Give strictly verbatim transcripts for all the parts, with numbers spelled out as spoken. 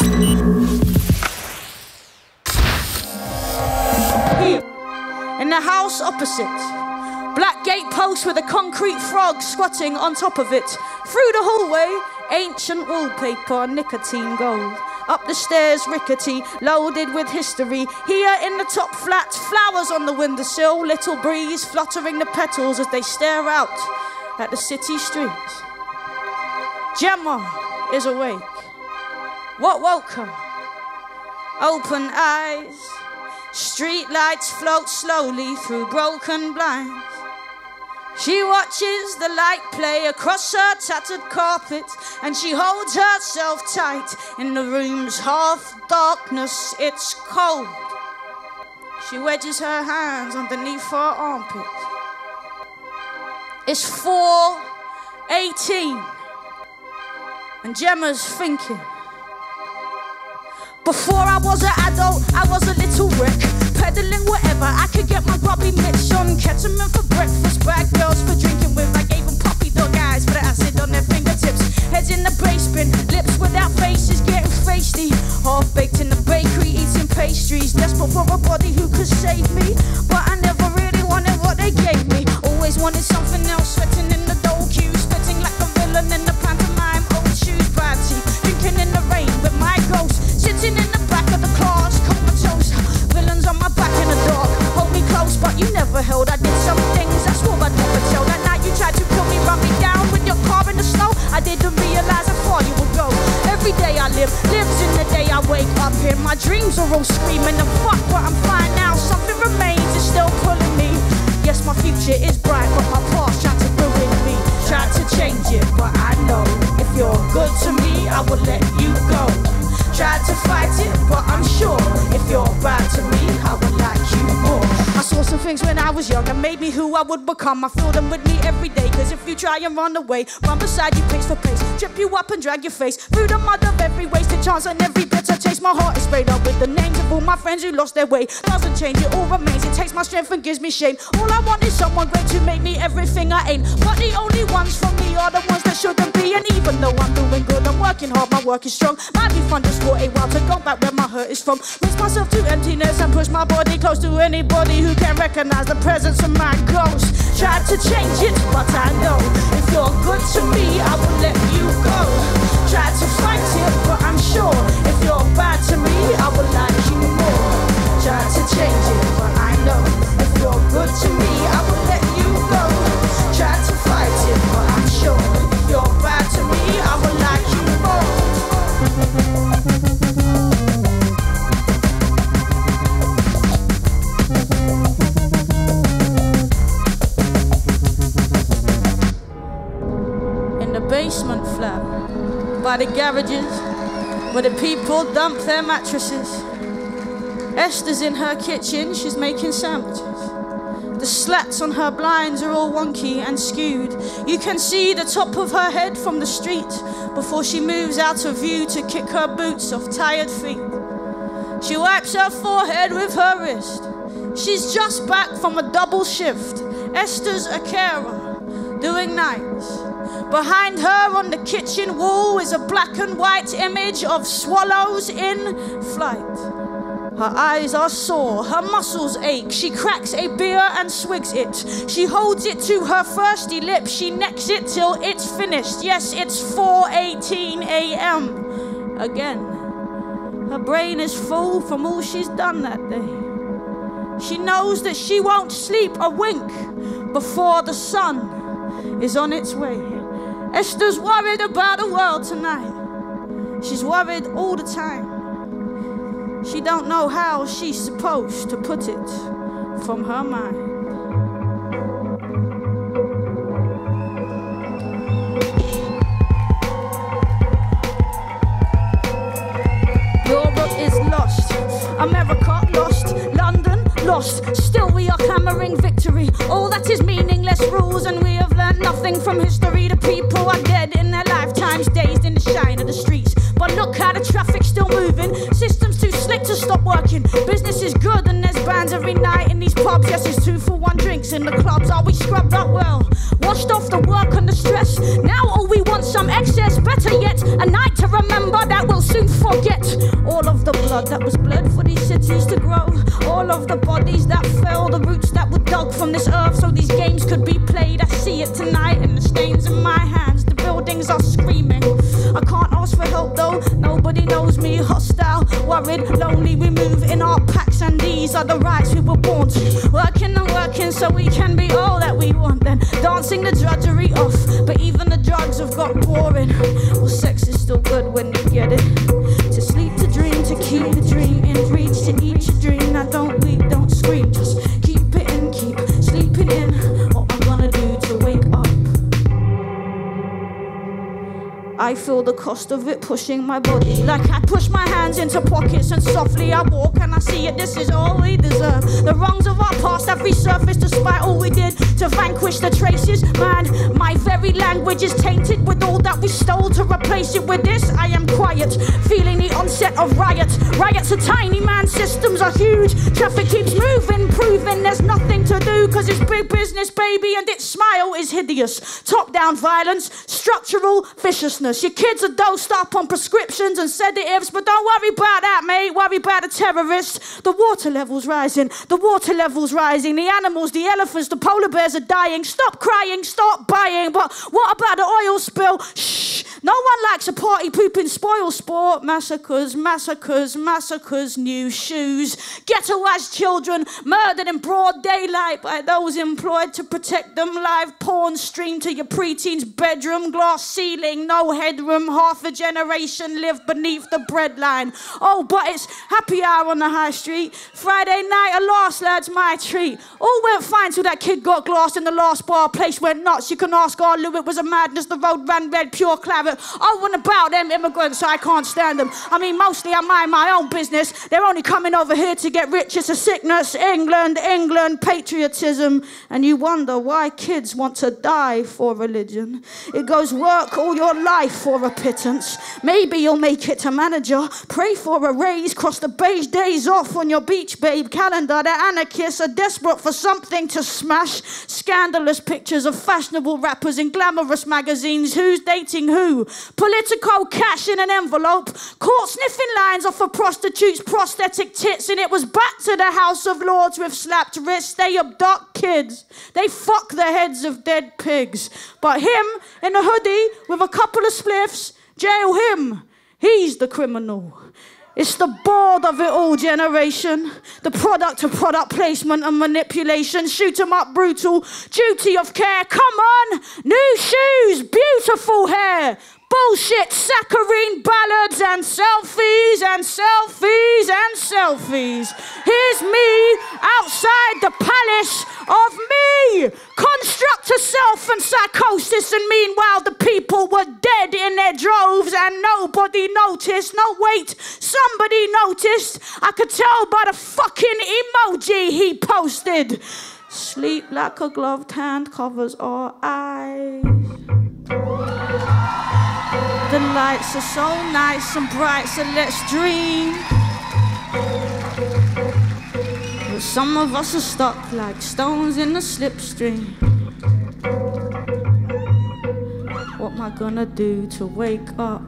In the house opposite, black gate post with a concrete frog squatting on top of it. Through the hallway, ancient wallpaper, nicotine gold. Up the stairs, rickety, loaded with history. Here in the top flat, flowers on the windowsill. Little breeze fluttering the petals as they stare out at the city streets. Gemma is awake. What woke her? Open eyes. Street lights float slowly through broken blinds. She watches the light play across her tattered carpet, and she holds herself tight in the room's half darkness. It's cold. She wedges her hands underneath her armpit. It's four eighteen, and Gemma's thinking. Before I was an adult, I was a little wreck, peddling whatever I could get my grubby mitts on. Ketamin for breakfast, bad girls for drinking with. I gave them puppy dog eyes for the acid on their fingertips. Heads in the brace bin, lips without faces, getting feisty. Half baked in the bakery, eating pastries. Desperate for a body who could save me, but I never really wanted what they gave me. Always wanted something else, sweating in the dough queue, spitting like a villain in the pantomime. Old shoes, bad teeth, drinking in the rain with my ghost. Sitting in the back of the class, comatose. Villains on my back in the dark, hold me close, but you never held. I did some things I swore I'd never tell. That night you tried to kill me, run me down with your car in the snow. I didn't realize how far you would go. Every day I live, lives in the day I wake up here. My dreams are all screaming and fuck, but I'm fine now. Something remains, it's still pulling me. Yes, my future is bright, but my past tried to ruin me. Tried to change it, but I know if you're good to me, I will let you go. Tried to fight it, but I'm sure if you're bad to me, I would like you more. I saw some things when I was young and made me who I would become. I feel them with me every day, cause if you try and run away, run beside you pace for pace, trip you up and drag your face through the mud of every wasted chance and every bitter taste. My heart is sprayed up with the names of all my friends who lost their way. Doesn't change, it all remains. It takes my strength and gives me shame. All I want is someone great to make me everything I ain't. But the only ones for me are the ones that shouldn't be. And even though I'm doing good, I'm working hard, my work is strong. Might be fun just for a while to go back where my hurt is from. Rinse myself to emptiness and push my body close to anybody who can recognize the presence of my ghost. Tried to change it, but I know if you're good to me, I will let you go. Tried to fight it, but I'm sure if you're bad to me, I will like you more. Tried to change it, but I know if you're good to me, I will let you go. Tried to fight it, but I'm sure if you're bad to me, I will like you more. Basement flat by the garages where the people dump their mattresses. Esther's in her kitchen, she's making sandwiches. The slats on her blinds are all wonky and skewed. You can see the top of her head from the street before she moves out of view to kick her boots off tired feet. She wipes her forehead with her wrist. She's just back from a double shift. Esther's a carer, doing nights. Behind her on the kitchen wall is a black and white image of swallows in flight. Her eyes are sore, her muscles ache. She cracks a beer and swigs it. She holds it to her thirsty lips. She necks it till it's finished. Yes, it's four eighteen a m again. Her brain is full from all she's done that day. She knows that she won't sleep a wink before the sun is on its way. Esther's worried about the world tonight. She's worried all the time. She don't know how she's supposed to put it from her mind. Europe is lost, America lost, London lost. Still we are clamoring victory. All that is meaningless rules, and we have learned nothing from history. The people are dead in their lifetimes, dazed in the shine of the streets. But look how the traffic's still moving. Systems too slick to stop working. Business is good and there's bands every night in these pubs. Yes, it's two for one drinks in the clubs. Are we scrubbed up well? washed off the work and the stress. Now all we want some excess. Better yet, a night to remember that we'll soon forget. All of the blood that was bled for these cities to grow, all of the bodies that fell, the roots that were dug from this earth so these games could be played. I see it tonight in the stains in my hands. The buildings are screaming. I can't ask for help though, nobody knows me. Hostile, worried, lonely, we move in our packs, and these are the rights we were born to. Working and working so we can be all that we want, then dancing the drudgery off. But even the drugs have got boring. Well, sex is still good when you get it. To sleep, to dream, to keep the dream in reach, to eat your dream. Now don't weep, don't scream, just keep it in, keep sleeping in. What I'm gonna do to wake up. I feel the cost of it pushing my body, like I push my hands into pockets and softly I walk and I see it, this is all we deserve. The wrongs of our past have resurfaced despite all we did to vanquish the traces. Man, my very language is tainted with all that we stole. To replace it with this, I am quiet, feeling the onset of riots. Riots are tiny, man, systems are huge. Traffic keeps moving, proving there's nothing to do, cause it's big business, baby, and its smile is hideous. Top-down violence, structural viciousness. Your kids are dosed up on prescriptions and sedatives, but don't worry about that, mate. Worry about the terrorists. The water level's rising. The water level's rising. The animals, the elephants, the polar bears are dying. Stop crying, stop buying. But what about the oil spill? Shh. No one likes a party pooping spoil sport. Massacres, massacres, massacres, new shoes. Ghettoized children murdered in broad daylight by those employed to protect them. Live porn streamed to your preteen's bedroom. Glass ceiling, no headroom. Half a generation live beneath the breadline. Oh, but it's happy hour on the high street. Friday night, at last, lads, my treat. All went fine till that kid got glassed in the last bar. Place went nuts. You can ask our Lou, it was a madness. The road ran red, pure claret. I want about them immigrants, I can't stand them. I mean, mostly I mind my own business. They're only coming over here to get rich. It's a sickness. England, England, patriotism. And you wonder why kids want to die for religion. It goes work all your life for a pittance. Maybe you'll make it to manager. Pray for a raise. Cross the beige days off on your beach babe calendar. The anarchists are desperate for something to smash. Scandalous pictures of fashionable rappers in glamorous magazines. Who's dating who? Political cash in an envelope. Caught sniffing lines off a prostitute's prosthetic tits, and it was back to the House of Lords with slapped wrists. They abduct kids. They fuck the heads of dead pigs. But him in a hoodie with a couple of spliffs, jail him. He's the criminal. It's the bored of it all generation. The product of product placement and manipulation. Shoot 'em up brutal. Duty of care. Come on. New shoes. Beautiful hair. Bullshit, saccharine ballads and selfies and selfies and selfies. Here's me outside the palace of me. Construct a self and psychosis, and meanwhile the people were dead in their droves and nobody noticed. No, wait, somebody noticed. I could tell by the fucking emoji he posted. Sleep like a gloved hand covers our eyes. The lights are so nice and bright, so let's dream. But some of us are stuck like stones in the slipstream. What am I gonna do to wake up?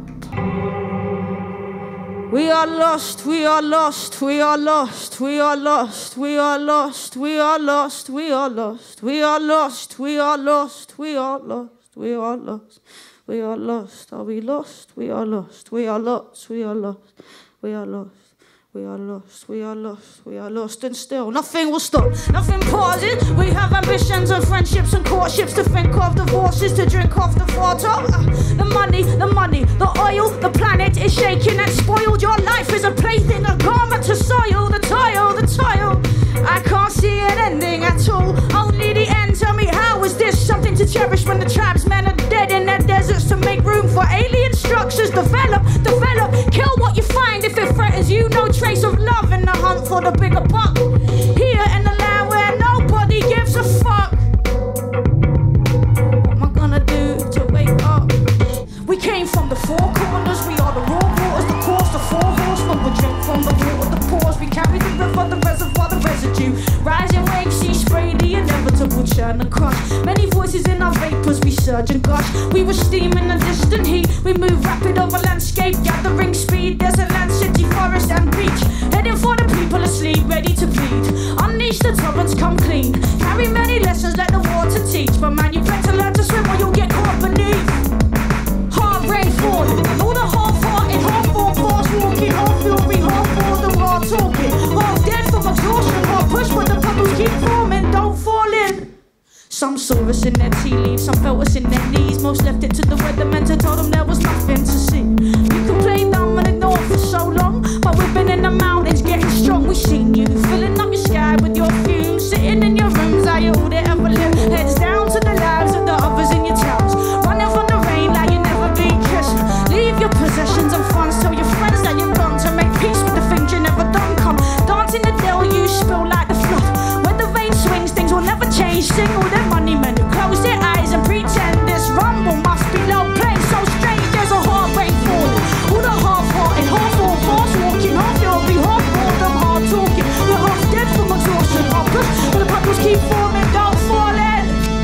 We are lost, we are lost, we are lost, we are lost, we are lost, we are lost, we are lost, we are lost, we are lost, we are lost, we are lost. We are lost. Are we lost? We are lost. We are lost. We are lost. We are lost. We are lost. We are lost. We are lost. And still, nothing will stop. Nothing pauses. We have ambitions and friendships and courtships to think of, divorces to drink off the water. The money, the money, the oil, the planet is shaking and spoiled. Your life is a plaything, a garment to soil. The toil, the toil. I can't see an ending at all. Only the end. Tell me, how is this something to cherish when the tribesmen are dead in their deserts to make room for alien structures? Develop, develop, kill what you find if it threatens you. No trace of love in the hunt for the bigger buck. Here in the land where nobody gives a fuck. What am I gonna do to wake up? We came from the four corners. We are the raw waters, the course, the four horsemen. We drink from the water, the pores. We carry the river, the reservoir, the residue. Rising waves, sea spray, the inevitable churn and crush. Many voices in our vapor. We were steaming the distant heat. We move rapid over landscape, gathering speed. There's a land, city, forest and beach. Heading for the people asleep, ready to bleed. Unleash the torrents, come clean. Carry many lessons, let the water teach. But man, you better learn to swim or you'll get caught beneath. Hard rain falling, all the half-hearted, half-formed fast walking, half fury, half boredom, hard talking, half dead from exhaustion, hard push, but the bubbles keep forming, don't fall in. Some saw us in their tea leaves, some felt us in their knees. Most left it to the weathermen to tell them there was nothing to see. You can play dumb and ignore for so long, but we've been in the mountains getting strong. We've seen you filling up your sky with your fumes, sitting in your rooms, are you all that ever lived? Heads down to the lives of the others in your towns, running from the rain like you never been kissed. Leave your possessions and funds, tell your friends that you're gone to make peace with the things you never done. Come dance in the deluge, spill like the flood. When the rain swings, things will never change. Sing all their money men who close their eyes and pretend this rumble must be low playing. So strange, there's a hard rain falling. All the half-hearted, half-formed, fast walking, half fury, half boredom, hard talking. We're half dead from exhaustion, half push, but the bubbles keep forming, don't fall in.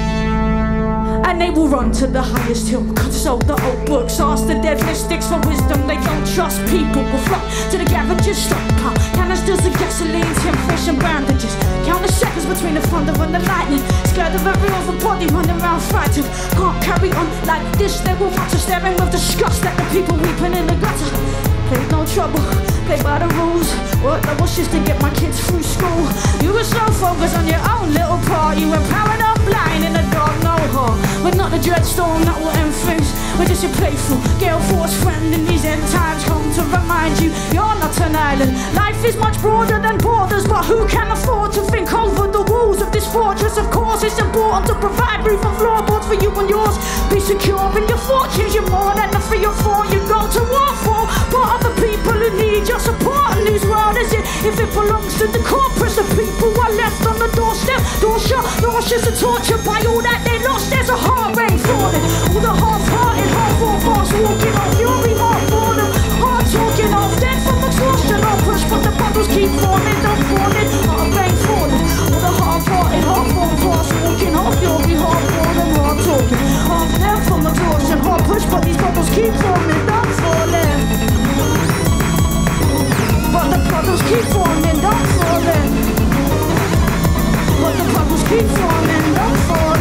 And they will run to the highest hill, consult the old books, ask the dead mystics for wisdom. They don't trust people, will flock to the garages, stockpile canisters of gasoline, tin fish and bandages. Count the seconds between the thunder and the lightning, scared of every other body running around frightened. Can't carry on like this, they will mutter, staring with disgust at the people weeping in the gutter. Play no trouble, play by the rules, work double shifts to get my kids through school. You were so focused on your own little part, you were powered up blind in the dark, no heart. We're not the dreadstorm that will end things, we're just your playful gale force friend in these end times. Come to remind you, you're not an island. Life is much broader than borders, but who can afford to think over the walls of this fortress? Of course it's important to provide roof and floorboards for you and yours. Be secure in your fortunes, you're more than a three or four you go to war for. But other people who need your support, and whose world is it if it belongs to the corporates? The people are left on the doorstep, door shut, nauseous and tortured by all that they lost. There's a hard rain falling, all the half-hearted, half-formed fast walking, half fury, half boredom, hard talking, half dead from exhaustion, half push, but the bubbles keep forming, don't fall in. Hard rain falling, all the half-hearted, half-formed fast walking, half fury, half boredom, hard talking, half dead from exhaustion, hard push, but these bubbles keep forming, don't fall in. But the bubbles keep forming, don't fall in. But the bubbles keep forming, don't fall in.